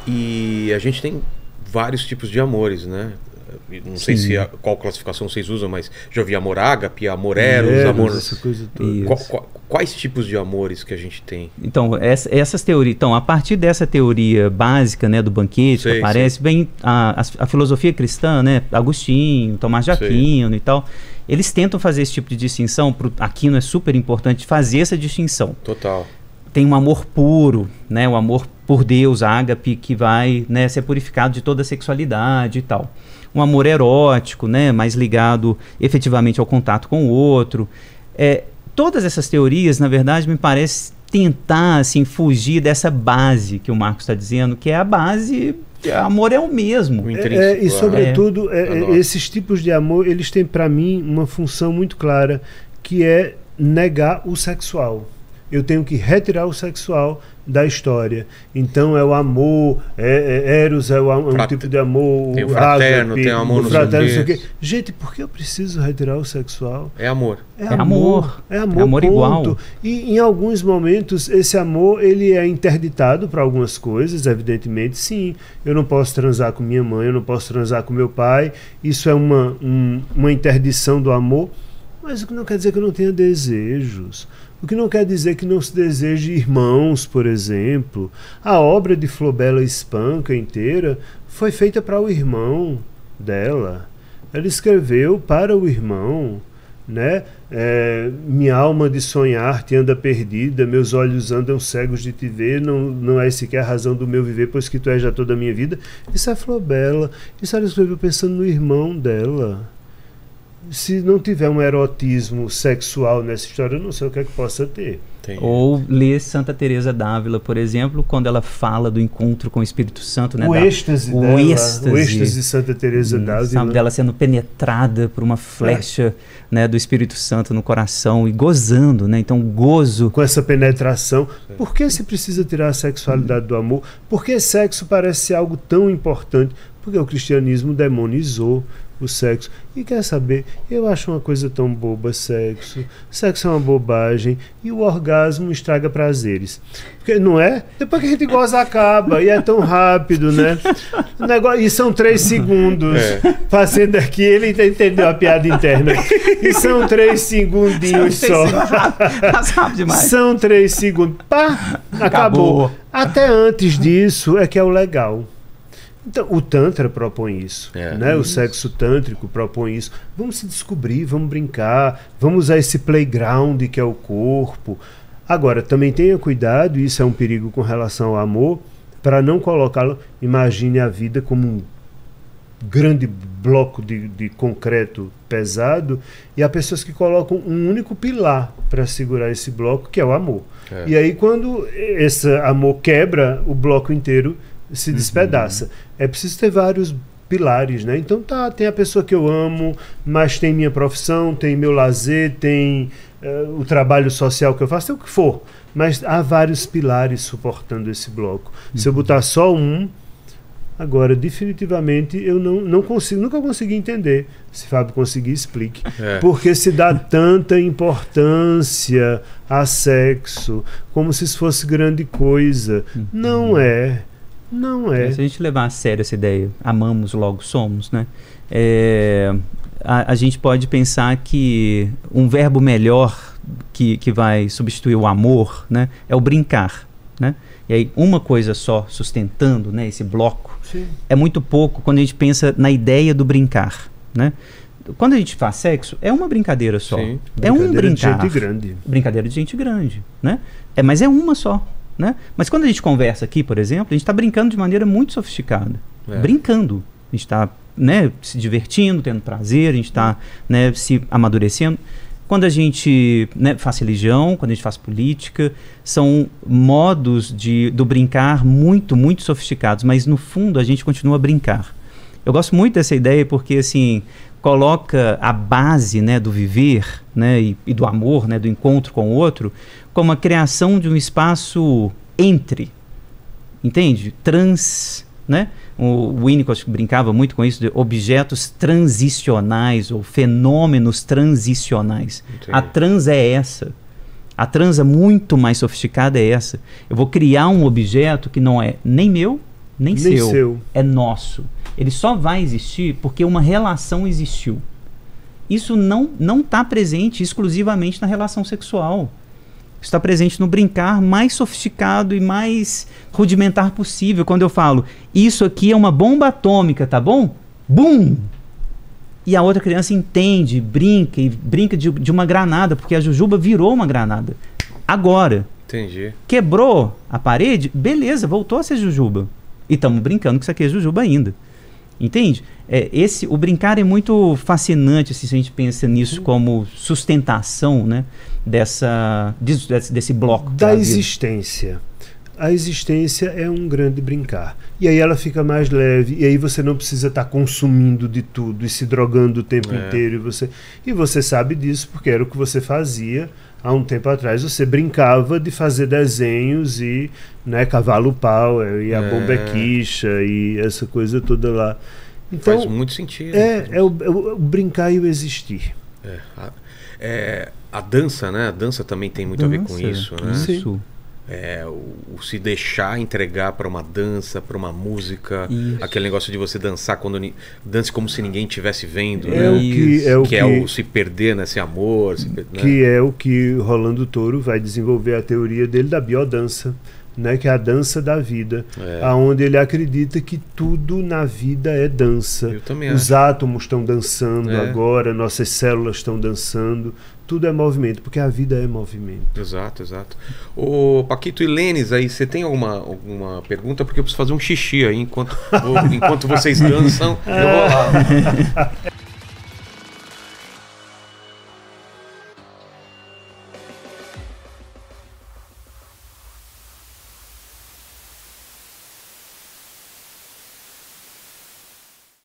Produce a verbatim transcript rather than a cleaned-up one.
E a gente tem vários tipos de amores, né? Não Sim. sei se a, qual classificação vocês usam, mas já ouvi amor ágape, amor eros, eros amor... essa coisa toda. Qual, qual, quais tipos de amores que a gente tem? Então, essa, essas teorias... Então, a partir dessa teoria básica, né, do banquete, sei, que aparece, sei. vem a, a, a filosofia cristã, né? Agostinho, Tomás de Aquino sei. e tal. Eles tentam fazer esse tipo de distinção. Pro Aquino é super importante fazer essa distinção. Total. Tem um amor puro, né? O amor por Deus, ágape, que vai, né, ser purificado de toda a sexualidade e tal. Um amor erótico, né, mais ligado efetivamente ao contato com o outro. É, todas essas teorias, na verdade, me parece tentar assim, fugir dessa base que o Marcos está dizendo, que é a base, que amor é o mesmo. O é, é, e sobretudo, é. É, é, esses tipos de amor, eles têm para mim uma função muito clara, que é negar o sexual. Eu tenho que retirar o sexual da história. Então é o amor, é, é, Eros é, o, é um Frate... tipo de amor, tem o fraterno, ágape, tem o amor no fraterno, não sei o quê. Gente, por que eu preciso retirar o sexual? É amor. É, é amor. É amor, é amor igual. E em alguns momentos esse amor ele é interditado para algumas coisas, evidentemente, sim. Eu não posso transar com minha mãe, eu não posso transar com meu pai. Isso é uma, um, uma interdição do amor. Mas o que não quer dizer que eu não tenha desejos. O que não quer dizer que não se deseje irmãos, por exemplo. A obra de Flobela Espanca inteira foi feita para o irmão dela. Ela escreveu para o irmão, né? É, minha alma de sonhar te anda perdida, meus olhos andam cegos de te ver, não, não é sequer a razão do meu viver, pois que tu és já toda a minha vida. Isso é Flobela. Isso ela escreveu pensando no irmão dela. Se não tiver um erotismo sexual nessa história, eu não sei o que é que possa ter. Tem. Ou ler Santa Teresa d'Ávila, por exemplo, quando ela fala do encontro com o Espírito Santo, né? O da, êxtase o dela, êxtase, o êxtase de Santa Teresa d'Ávila, sabe, dela sendo penetrada por uma flecha, é. né, do Espírito Santo no coração e gozando, né? Então, gozo com essa penetração. Por que se precisa tirar a sexualidade do amor? Por que sexo parece ser algo tão importante? Porque o cristianismo demonizou o sexo. E quer saber, eu acho uma coisa tão boba sexo. Sexo é uma bobagem e o orgasmo estraga prazeres. Porque não é? Depois que a gente goza acaba e é tão rápido, né? O negócio, e são três segundos. É. Fazendo aqui, ele entendeu a piada interna. E são três segundinhos só. Rápido demais. São três segundos. Pá, acabou. acabou. Até antes disso é que é o legal. Então, o Tantra propõe isso, é, né? Isso. O sexo tântrico propõe isso. Vamos se descobrir, vamos brincar, vamos usar esse playground que é o corpo. Agora, também tenha cuidado, e isso é um perigo com relação ao amor, para não colocá-lo, imagine a vida como um grande bloco de, de concreto pesado, e há pessoas que colocam um único pilar para segurar esse bloco, que é o amor. É. E aí, quando esse amor quebra, o bloco inteiro se despedaça. Uhum. É preciso ter vários pilares, né? Então tá, tem a pessoa que eu amo, mas tem minha profissão, tem meu lazer, tem uh, o trabalho social que eu faço, tem o que for. Mas há vários pilares suportando esse bloco. Uhum. Se eu botar só um, agora definitivamente eu não, não consigo, nunca consegui entender. Se Fábio conseguir, explique. É. Porque se dá tanta importância a sexo, como se isso fosse grande coisa. Uhum. Não é. Não é. Se a gente levar a sério essa ideia, amamos, logo somos, né? É, a, a gente pode pensar que um verbo melhor que, que vai substituir o amor, né, é o brincar, né? E aí uma coisa só sustentando, né, esse bloco, sim, é muito pouco quando a gente pensa na ideia do brincar, né? Quando a gente faz sexo, é uma brincadeira só. Sim, é um brincar. De gente grande. Brincadeira de gente grande, né? É, mas é uma só. Né? Mas quando a gente conversa aqui, por exemplo, a gente está brincando de maneira muito sofisticada. É. Brincando. A gente está, né, se divertindo, tendo prazer, a gente está, né, se amadurecendo. Quando a gente, né, faz religião, quando a gente faz política, são modos de, do brincar muito, muito sofisticados, mas no fundo a gente continua a brincar. Eu gosto muito dessa ideia porque, assim, coloca a base, né, do viver, né, e, e do amor, né, do encontro com o outro, como a criação de um espaço entre, entende? Trans, né? O Winnicott brincava muito com isso, de objetos transicionais ou fenômenos transicionais. Entendi. A trans é essa. A transa muito mais sofisticada é essa. Eu vou criar um objeto que não é nem meu, nem, nem seu. seu. É nosso. Ele só vai existir porque uma relação existiu. Isso não não está presente exclusivamente na relação sexual. Está presente no brincar mais sofisticado e mais rudimentar possível. Quando eu falo, isso aqui é uma bomba atômica, tá bom? Bum! E a outra criança entende, brinca, e brinca de, de uma granada, porque a jujuba virou uma granada. Agora. Entendi. Quebrou a parede, beleza, voltou a ser jujuba. E estamos brincando que isso aqui é jujuba ainda. Entende? É, esse, o brincar é muito fascinante, assim, se a gente pensa nisso como sustentação, né, dessa, desse, desse bloco. Da existência. A existência é um grande brincar. E aí ela fica mais leve, e aí você não precisa estar tá consumindo de tudo e se drogando o tempo é. inteiro. E você, e você sabe disso porque era o que você fazia há um tempo atrás. Você brincava de fazer desenhos e, né, Cavalo Power e a é. Bomba é Quicha e essa coisa toda lá. Então, faz muito sentido. É, é, o, é o brincar e o existir. É, a, é, a dança, né? A dança também tem muito dança, a ver com isso, né? Isso. É, o, o se deixar entregar para uma dança, para uma música, isso. aquele negócio de você dançar quando dance como se ninguém estivesse vendo, é né? o que é o que, que é o se perder nesse amor, se, que né? é o que Rolando Toro vai desenvolver a teoria dele da biodança, né, que é a dança da vida, é. aonde ele acredita que tudo na vida é dança. Eu também Os acho. átomos estão dançando é. agora, nossas células estão dançando, tudo é movimento, porque a vida é movimento. Exato, exato. Ô, Paquito e Lênis, aí, você tem alguma, alguma pergunta? Porque eu preciso fazer um xixi aí, enquanto, enquanto vocês dançam, eu vou lá.